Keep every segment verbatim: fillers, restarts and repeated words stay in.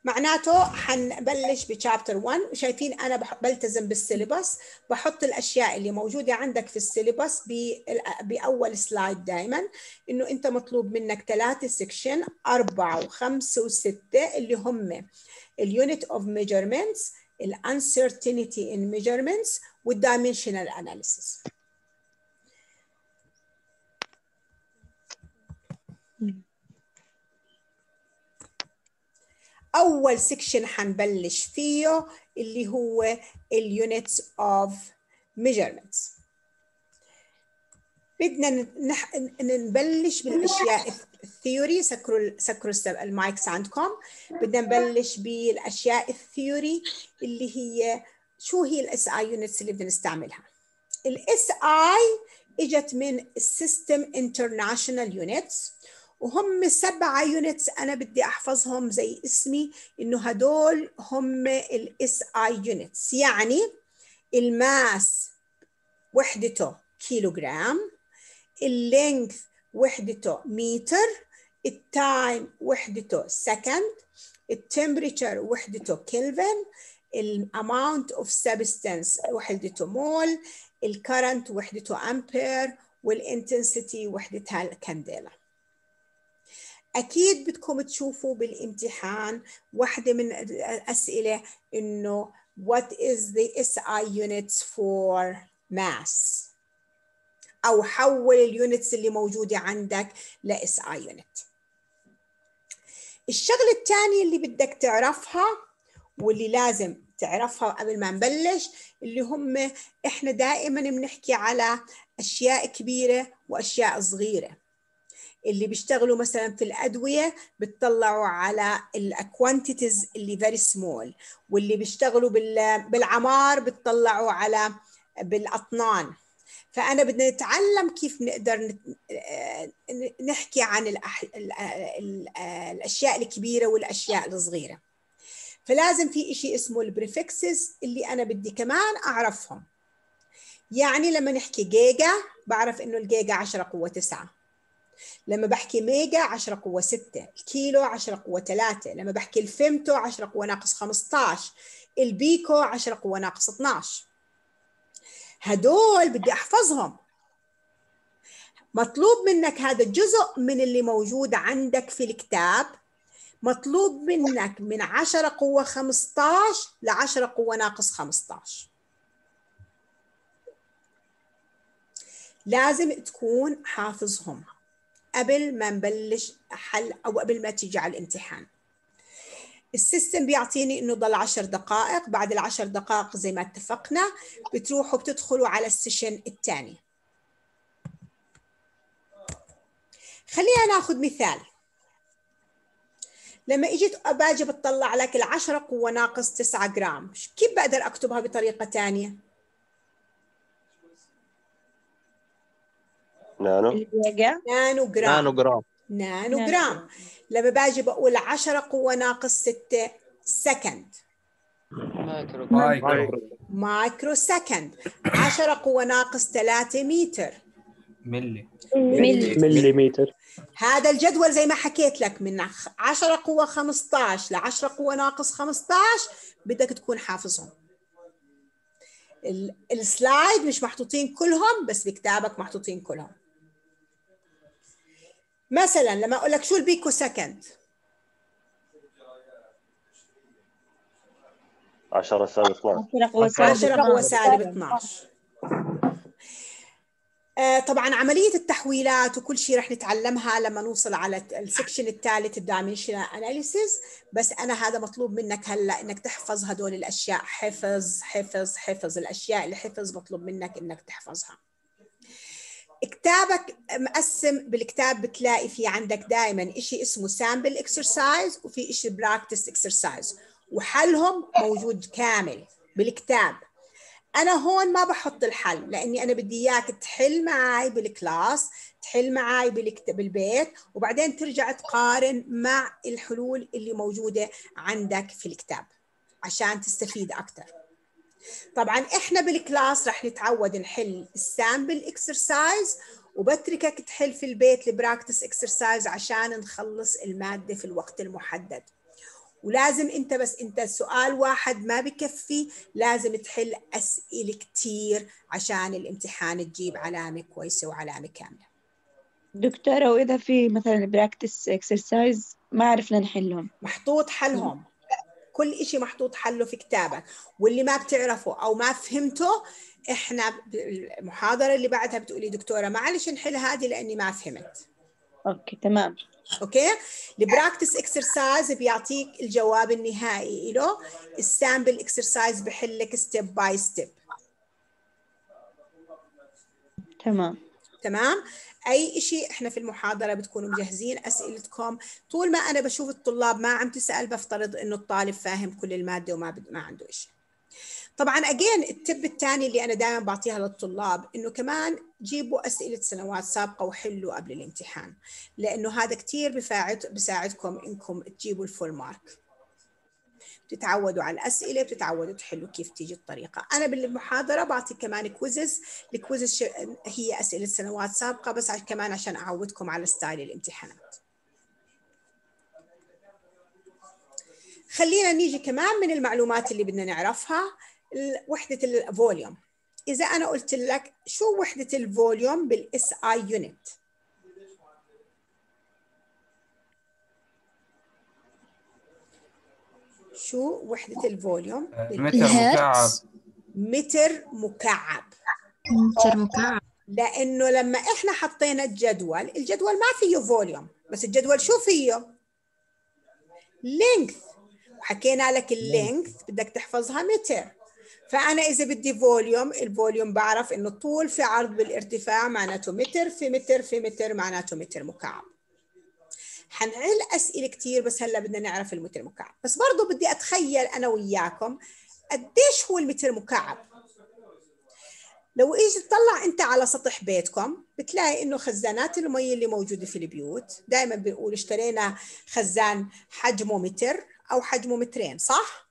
معناته حنبلش بشابتر واحد. شايفين أنا بلتزم بالسيلبس، بحط الأشياء اللي موجودة عندك في السيلبس بأول سلايد دائما، إنه أنت مطلوب منك ثلاثة سكشن، أربعة وخمسة وستة، اللي هم اليونت أوف ميجرمنتس، الانسرتينتي إن ميجرمنتس، والدايمنشنال أناليسيس. أول سكشن حنبلش فيه اللي هو اليونتس أوف ميجرمنتس. بدنا نح... نبلش بالأشياء الثيوري. سكروا سكروا المايكس عندكم. بدنا نبلش بالأشياء الثيوري اللي هي شو هي الاس اي يونتس اللي بدنا نستعملها. الاس اي اجت من السيستم انترناشونال يونتس، وهم سبعة يونتس أنا بدي أحفظهم زي اسمي، إنه هدول هم الاس اي يونتس. يعني الماس وحدته كيلوغرام، اللينث وحدته متر، التايم وحدته سكند، التمبريتشر وحدته كلفن، الاماونت اوف سبستانس وحدته مول، الكرنت وحدته امبير، والانتنسيتي وحدتها الكانديلا. أكيد بدكم تشوفوا بالامتحان واحدة من الأسئلة إنه what is the إس آي units for mass، أو حول اليونتس اللي موجودة عندك ل إس آي unit. الشغلة الثانية اللي بدك تعرفها واللي لازم تعرفها قبل ما نبلش، اللي هم إحنا دائما بنحكي على أشياء كبيرة وأشياء صغيرة. اللي بيشتغلوا مثلا في الأدوية بتطلعوا على الكوانتيتيز اللي very small، واللي بيشتغلوا بالعمار بتطلعوا على بالأطنان. فأنا بدنا نتعلم كيف نقدر نحكي عن الأح... الأشياء الكبيرة والأشياء الصغيرة. فلازم في إشي اسمه البريفكسز اللي أنا بدي كمان أعرفهم. يعني لما نحكي جيجا بعرف إنه الجيجا عشرة قوة تسعة، لما بحكي ميجا عشرة قوة ستة، الكيلو عشرة قوة ثلاثة، لما بحكي الفيمتو عشرة قوة ناقص خمسة عشر، البيكو عشرة قوة ناقص اثني عشر. هدول بدي أحفظهم. مطلوب منك هذا الجزء من اللي موجود عندك في الكتاب، مطلوب منك من عشرة قوة خمسة عشر ل عشرة قوة ناقص خمسة عشر. لازم تكون حافظهم قبل ما نبلش حل أو قبل ما تيجي على الامتحان. السيستم بيعطيني إنه ضل عشر دقائق. بعد العشر دقائق زي ما اتفقنا بتروحوا بتدخلوا على السيشن الثاني. خلينا ناخذ مثال. لما اجيت باجي بتطلع لك العشرة قوة ناقص تسعة جرام، كيف بقدر اكتبها بطريقة ثانية؟ نانو نانو جرام. نانو جرام. نانو جرام. لما باجي بقول عشرة قوة ناقص ستة سكند، مايكرو مايكرو مايكرو سكند. عشرة قوة ناقص ثلاثة متر، ملي ملي. مليمتر. هذا الجدول زي ما حكيت لك من عشرة قوة خمسة عشر ل عشرة قوة ناقص خمسة عشر بدك تكون حافظهم. السلايد مش محطوطين كلهم، بس بكتابك محطوطين كلهم. مثلا لما اقول لك شو البيكو سكند؟ عشرة سالب اثناشر. عشرة قوة سالب اثناشر. آه طبعا عملية التحويلات وكل شيء رح نتعلمها لما نوصل على السكشن الثالث الدايمنشنال اناليسيس، بس أنا هذا مطلوب منك هلا إنك تحفظ هدول الأشياء. حفظ حفظ حفظ الأشياء اللي حفظ مطلوب منك إنك تحفظها. كتابك مقسم بالكتاب، بتلاقي في عندك دائما إشي اسمه سامبل اكسرسايز وفي إشي براكتس اكسرسايز، وحلهم موجود كامل بالكتاب. أنا هون ما بحط الحل لأني أنا بدي إياك تحل معي بالكلاس، تحل معي بالبيت، وبعدين ترجع تقارن مع الحلول اللي موجودة عندك في الكتاب عشان تستفيد أكتر. طبعاً إحنا بالكلاس رح نتعود نحل السامبل اكسرسايز، وبتركك تحل في البيت البراكتس اكسرسايز عشان نخلص المادة في الوقت المحدد. ولازم انت بس انت سؤال واحد ما بكفي، لازم تحل اسئله كتير عشان الامتحان تجيب علامه كويسه وعلامه كامله. دكتورة وإذا في مثلا براكتس اكسرسايز ما عرفنا نحلهم؟ محطوط حلهم، كل إشي محطوط حله في كتابك، واللي ما بتعرفه أو ما فهمته إحنا المحاضرة اللي بعدها بتقولي دكتورة معلش نحل هذه لأني ما فهمت. أوكي تمام. أوكي. البراكتس اكسرسايز بيعطيك الجواب النهائي له، السامبل اكسرسايز بحلك ستيب باي ستيب. تمام تمام. أي إشي إحنا في المحاضرة بتكونوا مجهزين أسئلتكم. طول ما أنا بشوف الطلاب ما عم تسأل بفترض إنه الطالب فاهم كل المادة وما ما عنده إشي. طبعا أجين التب الثاني اللي أنا دائما بعطيها للطلاب إنه كمان جيبوا أسئلة سنوات سابقة وحلوا قبل الامتحان، لأنه هذا كتير بفاعد بساعدكم إنكم تجيبوا الفول مارك. بتتعودوا على الأسئلة، بتتعودوا تحلوا كيف تيجي الطريقة. أنا بالمحاضرة بعطي كمان كويزز، الكويزز هي أسئلة سنوات سابقة بس كمان عشان أعودكم على ستايل الامتحانات. خلينا نيجي كمان من المعلومات اللي بدنا نعرفها وحدة الفوليوم. إذا أنا قلت لك شو وحدة الفوليوم بالإس آي يونت؟ شو وحدة الفوليوم؟ متر مكعب. متر مكعب. متر مكعب. لأنه لما إحنا حطينا الجدول، الجدول ما فيه فوليوم، بس الجدول شو فيه؟ لينث. وحكينا لك اللينث بدك تحفظها متر. فأنا إذا بدي فوليوم، الفوليوم بعرف إنه طول في عرض بالارتفاع معناته متر في متر في متر معناته متر مكعب. حنحل أسئلة كتير بس هلا بدنا نعرف المتر مكعب. بس برضو بدي أتخيل أنا وياكم قديش هو المتر مكعب. لو إيش تطلع أنت على سطح بيتكم بتلاقي إنه خزانات المي اللي موجودة في البيوت دائما بنقول اشترينا خزان حجمه متر أو حجمه مترين، صح؟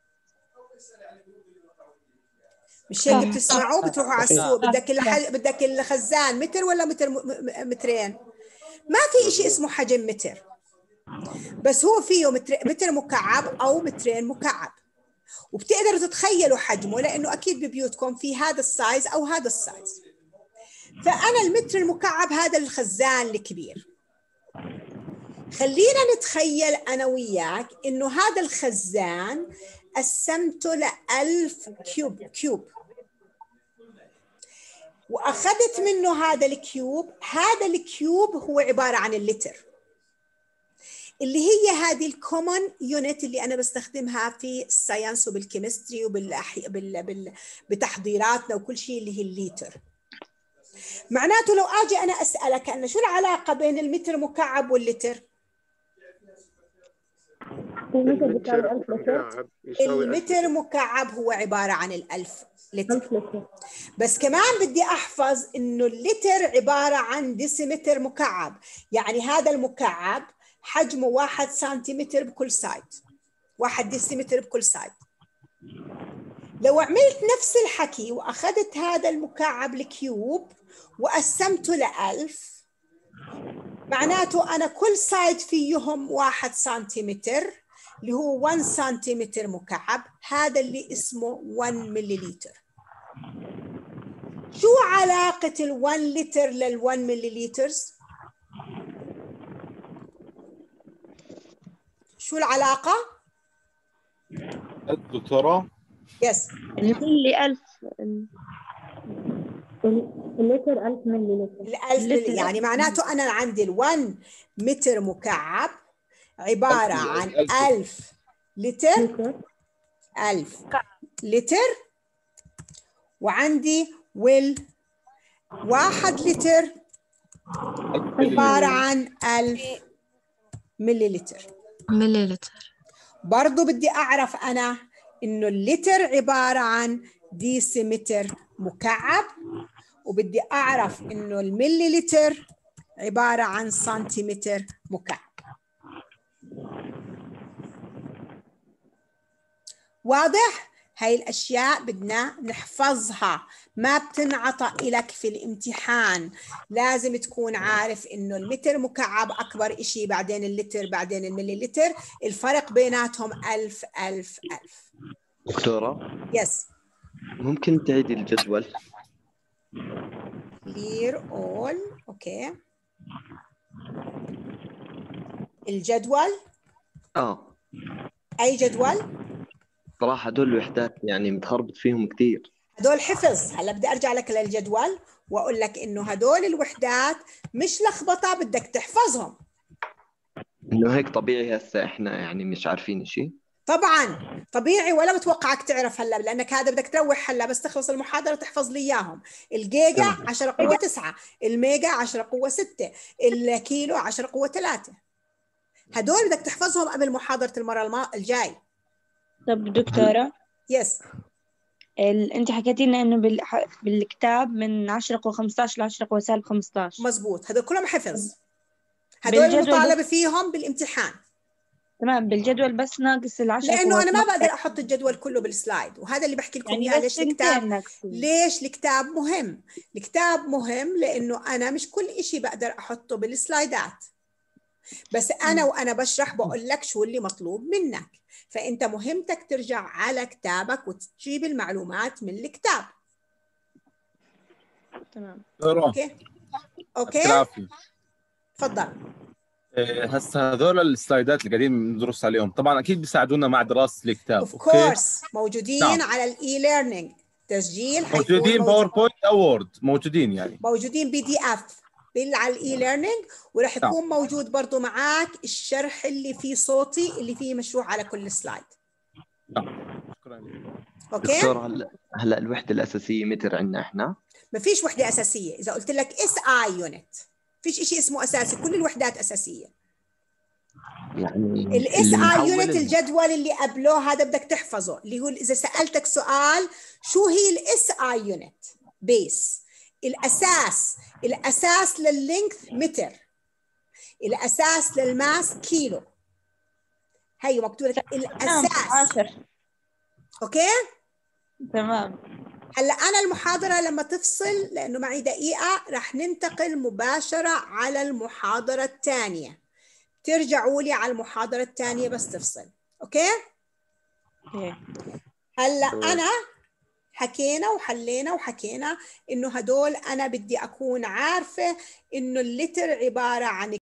مش هيك بتسمعوا بتروحوا على السوق بدك الحل... بدك الخزان متر ولا متر م... مترين؟ ما في إشي اسمه حجم متر، بس هو فيه متر... متر مكعب أو مترين مكعب. وبتقدروا تتخيلوا حجمه لأنه أكيد ببيوتكم في هذا السايز أو هذا السايز. فأنا المتر المكعب هذا الخزان الكبير. خلينا نتخيل أنا وياك إنه هذا الخزان قسمته لألف كيوب كيوب وأخذت منه هذا الكيوب. هذا الكيوب هو عبارة عن اللتر، اللي هي هذه الكومن يونت اللي أنا بستخدمها في الساينس وبالكيمستري وبتحضيراتنا وكل شيء اللي هي الليتر. معناته لو أجي أنا أسألك أنا شو العلاقة بين المتر مكعب واللتر؟ المتر مكعب يساوي المتر مكعب هو عبارة عن الألف لتر. بس كمان بدي أحفظ إنه اللتر عبارة عن ديسيمتر مكعب، يعني هذا المكعب حجمه واحد سنتيمتر بكل سايد، واحد ديسيمتر بكل سايد. لو عملت نفس الحكي وأخذت هذا المكعب الكيوب وقسمته لألف، معناته أنا كل سايد فيهم واحد سنتيمتر اللي هو واحد سنتيمتر مكعب، هذا اللي اسمه واحد مليلتر. شو علاقة الواحد لتر للواحد مليلترز؟ شو العلاقة؟ دكتورة؟ يس. الملي ألف. اللتر ألف ملي لتر. الألف ملي يعني معناته أنا عندي الواحد متر مكعب عبارة عن ألف لتر، ألف لتر، وعندي وال واحد لتر عبارة عن ألف مليلتر. مليلتر. برضو بدي أعرف أنا إنه اللتر عبارة عن ديسيمتر مكعب، وبدي أعرف إنه المليلتر عبارة عن سنتيمتر مكعب. واضح؟ هاي الأشياء بدنا نحفظها، ما بتنعطى إلك في الامتحان. لازم تكون عارف إنه المتر مكعب أكبر إشي، بعدين اللتر، بعدين المليلتر، الفرق بيناتهم ألف ألف ألف. دكتورة يس. ممكن تعيدي الجدول؟ clear all. أوكي. الجدول؟ اه أي جدول؟ صراحة هدول الوحدات يعني متخربط فيهم كثير. هدول حفظ. هلا بدي ارجع لك للجدول واقول لك انه هدول الوحدات مش لخبطه، بدك تحفظهم. انه هيك طبيعي هسه احنا يعني مش عارفين شيء؟ طبعا طبيعي، ولا بتوقعك تعرف هلا، لانك هذا بدك تروح هلا بس تخلص المحاضره وتحفظ لي اياهم. الجيجا عشرة قوه تسعة، الميجا عشرة قوه ستة، الكيلو عشرة قوه ثلاثة. هدول بدك تحفظهم قبل محاضره المره الجاي. طب دكتورة، يس. ال... انت حكيتي لنا انه بال... بالكتاب من عشرة قوة خمسة عشر ل عشرة قوة سالب خمسة عشر. مزبوط، هدول كلهم حفظ. هدول بالجدول المطالبه بس... فيهم بالامتحان. تمام، بالجدول بس ناقص العشرة. لانه انا ما بقدر احط الجدول كله بالسلايد، وهذا اللي بحكي لكم يعني اياه. بس ليش الكتاب ناقصين. ليش الكتاب مهم؟ الكتاب مهم لانه انا مش كل إشي بقدر احطه بالسلايدات، بس انا وانا بشرح بقول لك شو اللي مطلوب منك، فانت مهمتك ترجع على كتابك وتجيب المعلومات من الكتاب. تمام. اوكي اوكي تفضل. هسه هذول السلايدات اللي قاعدين ندرس عليهم طبعا اكيد بيساعدونا مع دراسه الكتاب. اوف كورس موجودين. نعم. على الاي ليرنينج تسجيل، موجودين باوربوينت او وورد، موجودين يعني موجودين بي دي اف على الاي ليرنينج، وراح يكون نعم. موجود برضو معاك الشرح اللي فيه صوتي اللي فيه مشروع على كل سلايد. نعم شكرا. اوكي دكتور، هلا هلا الوحده الاساسيه متر عندنا احنا؟ ما فيش وحده اساسيه. اذا قلت لك اس اي يونت، فيش شيء اسمه اساسي، كل الوحدات اساسيه. يعني الاس اي يونت الجدول اللي قبله هذا بدك تحفظه، اللي هو اذا سالتك سؤال شو هي الاس اي يونت بيس، الاساس الاساس لللينث متر، الاساس للماس كيلو. هي مكتوبه الاساس. اوكي تمام. هلا انا المحاضره لما تفصل، لانه معي دقيقه، رح ننتقل مباشره على المحاضره الثانيه. ترجعوا لي على المحاضره الثانيه بس تفصل. اوكي هلا انا حكينا وحلينا وحكينا انه هدول انا بدي اكون عارفه انه اللتر عباره عن